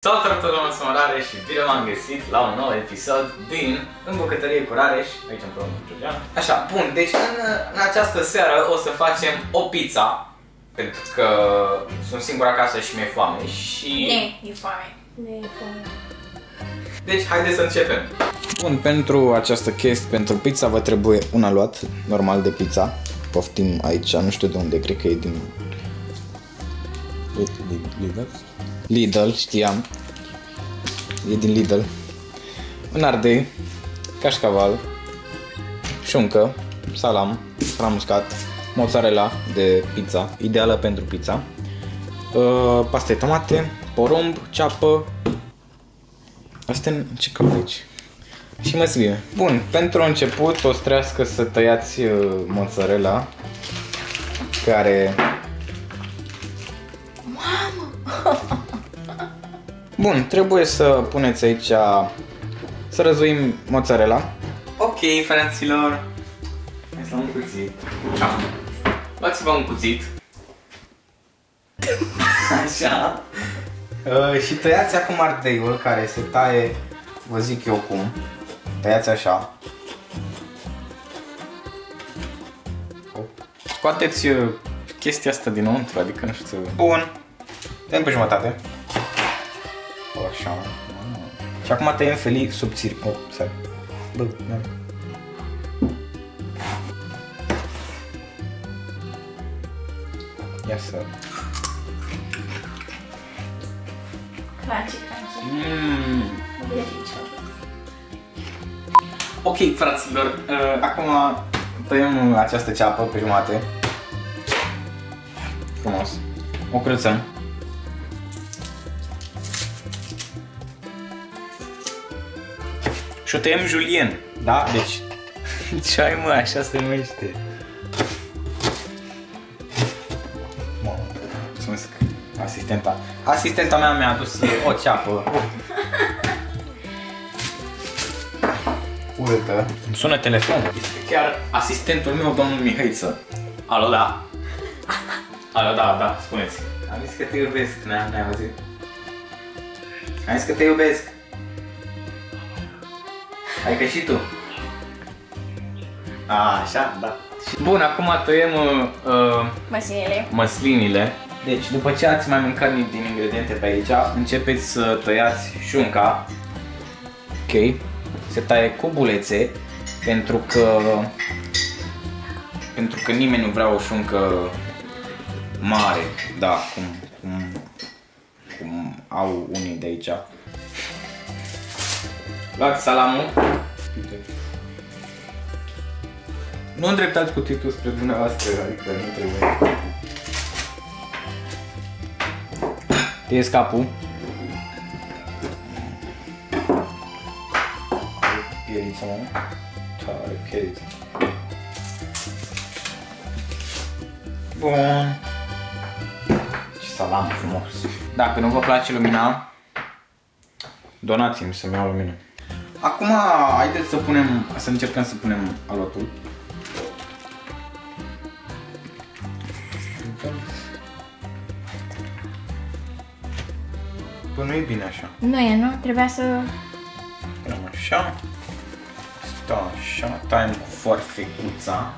Salutare tuturor, sunt Rareș și bine m-am găsit la un nou episod din În bucătărie cu Rareș, aici împreună cu Georgiana. Așa, bun, deci în această seară o să facem o pizza, pentru că sunt singur acasă și mi-e foame și... E foame. Deci, haideți să începem. Bun, pentru această chestie, pentru pizza vă trebuie un aluat normal de pizza. Poftim aici, nu știu de unde, cred că e din... Lidl, știam. E din Lidl. Un ardei, cașcaval, șuncă, salam uscat, mozzarella de pizza, ideală pentru pizza, pasta de tomate, porumb, ceapă. Astea ce caut aici? Și măsline. Bun, pentru început o să trească să tăiați mozzarella, care... Bun, trebuie să puneți aici, să răzuim mozzarella. Ok, fraților. Hai să luăm un cuțit. Luați-vă un cuțit. Așa. Și tăiați acum ardeiul care se taie, vă zic eu cum. Tăiați așa. Scoateți chestia asta dinăuntru, adică nu știu. Bun. Tăiem pe jumătate. Așa. Și acum tăiem felii subțiri. Stai. Bă, da. Ia să... Crunchy. Ok, fraților, acum tăiem această ceapă pe jumate. Frumos. O curățăm. Și o tăiem julien, da? Deci, ce ai mă, așa se numește. Mulțumesc, asistenta. Asistenta mea mi-a adus o ceapă. Urâtă. Îmi sună telefonul. Este chiar asistentul meu, domnul Mihăiță. Alo, da. Alo, da, spuneți. Am zis că te iubesc, n-ai auzit? Am zis că te iubesc. Adică și tu. Așa, da. Bun, acum tăiem măslinile. Deci, după ce ați mai mâncat din ingrediente pe aici, începeți să tăiați șunca. Ok. Se taie cu bulețe, pentru că nimeni nu vrea o șuncă mare, da, cum au unii de aici. Luați salamul. Nu îndreptați cuțitul spre dumneavoastră, adică nu trebuie. Tăiesc capul. Pielița, mă. Are pielița. Bun. Ce salam frumos. Dacă nu vă place lumina, donați-mi să-mi iau lumină. Acum, haideți să încercăm să punem aluatul. Bă, nu e bine așa. Nu e, nu? Trebuia să... Punem așa. Stă așa. Taiem cu forfecuța.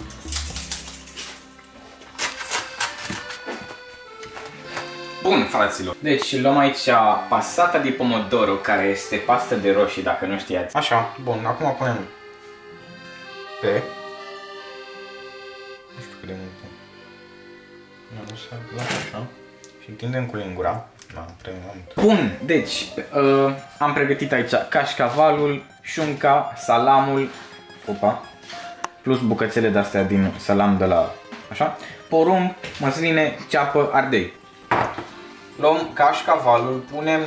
Bun, fraților. Deci luăm aici passata di pomodoro, care este pastă de roșii, dacă nu știați. Așa, bun, acum punem pe... Nu știu cât de mult. Nu să luăm așa. Și întindem cu lingura. Da, bun, deci am pregătit aici cașcavalul, șunca, salamul, plus bucățele de-astea din salam de la... Așa. Porumb, măsline, ceapă, ardei. Luăm cașcavalul, punem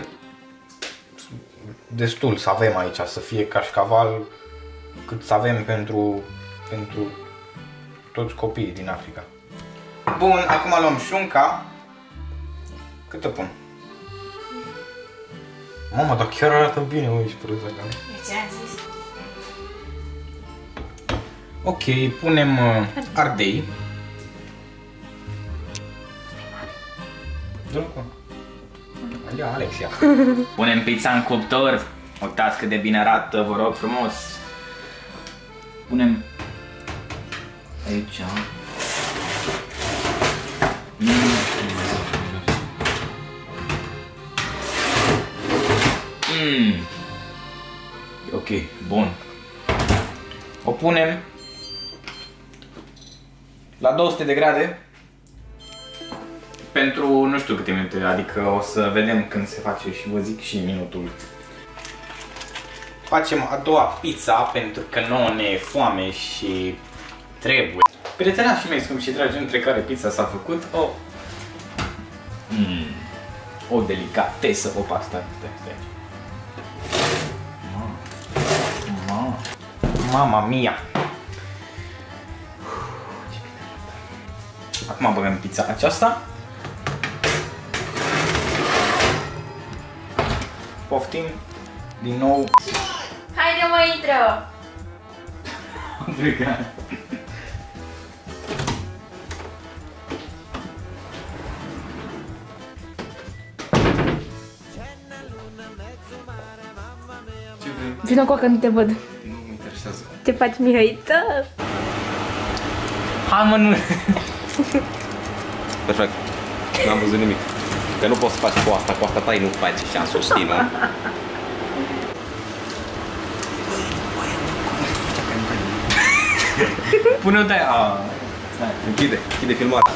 destul să avem aici, să fie cașcaval cât să avem pentru toți copiii din Africa. Bun, acum luăm șunca. Cât o pun? Mama, dar chiar arată bine, uite și prăza ca. Ți-am zis. Ok, punem ardei. Ia, Alexia. Punem pizza în cuptor. Uitați cât de bine arată, vă rog frumos. Punem aici. Ok, bun. O punem la 200 de grade pentru nu știu câte minute, adică o să vedem când se face și vă zic și minutul. Facem a doua pizza pentru că nouă ne e foame și trebuie. Prietena și mei scumpi și dragi, între care pizza s-a făcut o delicatesă. Opa, stai. Mama mia! Acum băgăm pizza aceasta. Poftim din nou. Haide mă, intră! Obrigado. Ce vrei? Vino cu că nu te văd. Nu mă interesează. Te faci mihăiță? Hai mă, nu! Perfect. N-am văzut nimic. Că nu poți să faci cu asta ta nu faci și am susținut. Pune-o de aia. Închide filmarea.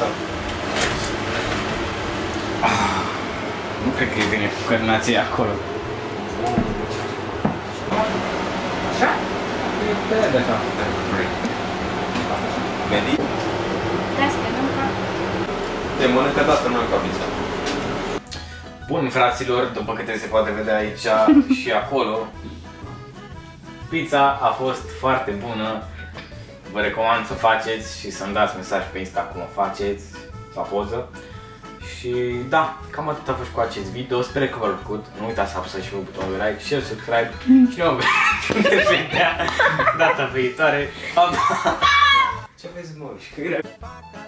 Nu cred că e bine cu cărnații acolo. Așa? E de așa. Medi? De-astea, nu ca... Te mănâncă de asta, nu ca pizza. Bun, fraților, după câte se poate vedea aici și acolo, pizza a fost foarte bună. Vă recomand să o faceți și să-mi dați mesaj pe Insta cum o faceți, la poză. Și da, cam atât a fost cu acest video, sper că v-a plăcut. Nu uitați să apăsați și voi butonul de like, share, subscribe și ne vom vedea data viitoare. Pa, pa! Ce vezi, mă?